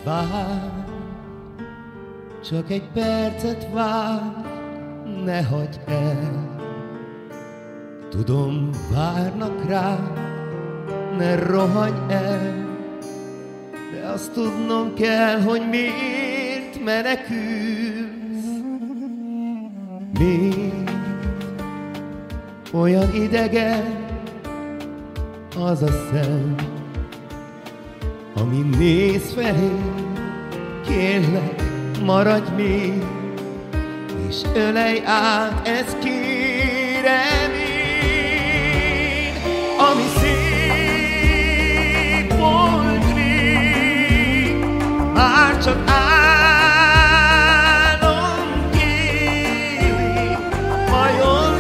Várj, csak egy percet várj, ne hagyj el. Tudom, várnak rá, ne rohanj el, de azt tudnom kell, hogy miért menekülsz. Miért olyan idegen az a szem, ami néz felé? Kérlek, maradj még, és ölelj át, ezt kérem én. Ami szép volt rég, már csak álom kéli, vajon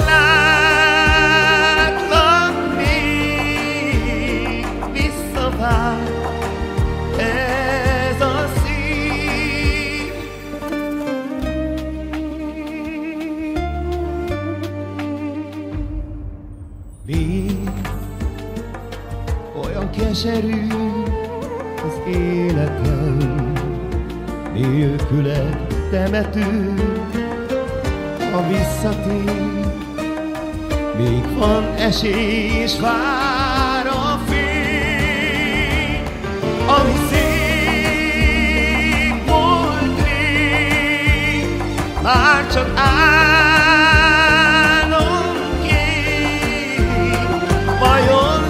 látlak még, visszavár ez a szív. Miért olyan keserű az életem, nélküled temető, ha visszatér, még van esély és vár a fény. Ami szép volt rég, már csak álom kék, vajon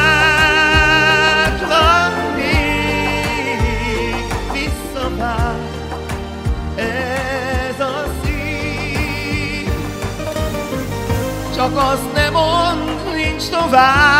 látlak még, visszavár ez a szív. Csak azt ne mondd, nincs tovább,